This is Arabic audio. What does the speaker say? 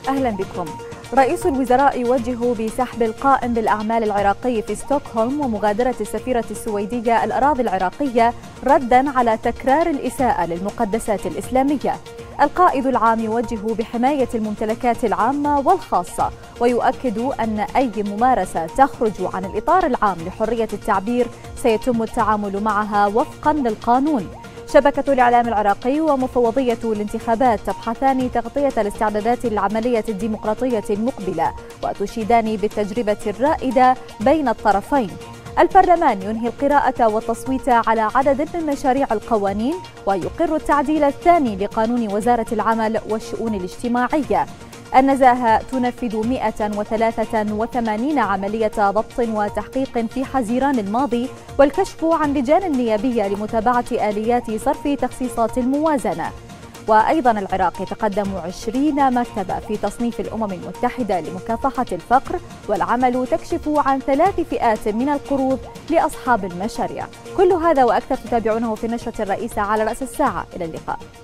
أهلا بكم. رئيس الوزراء يوجه بسحب القائم بالأعمال العراقي في ستوكهولم ومغادرة السفيرة السويدية الأراضي العراقية رداً على تكرار الإساءة للمقدسات الإسلامية. القائد العام يوجه بحماية الممتلكات العامة والخاصة، ويؤكد أن أي ممارسة تخرج عن الإطار العام لحرية التعبير سيتم التعامل معها وفقاً للقانون. شبكة الإعلام العراقي ومفوضية الانتخابات تبحثان تغطية الاستعدادات للعملية الديمقراطية المقبلة وتشيدان بالتجربة الرائدة بين الطرفين. البرلمان ينهي القراءة والتصويت على عدد من مشاريع القوانين ويقر التعديل الثاني لقانون وزارة العمل والشؤون الاجتماعية. النزاهة تنفذ 183 عملية ضبط وتحقيق في حزيران الماضي والكشف عن لجان نيابية لمتابعة آليات صرف تخصيصات الموازنة. وأيضا العراق يتقدم 20 مرتبة في تصنيف الأمم المتحدة لمكافحة الفقر، والعمل تكشف عن 3 فئات من القروض لأصحاب المشاريع. كل هذا وأكثر تتابعونه في النشرة الرئيسة على رأس الساعة. إلى اللقاء.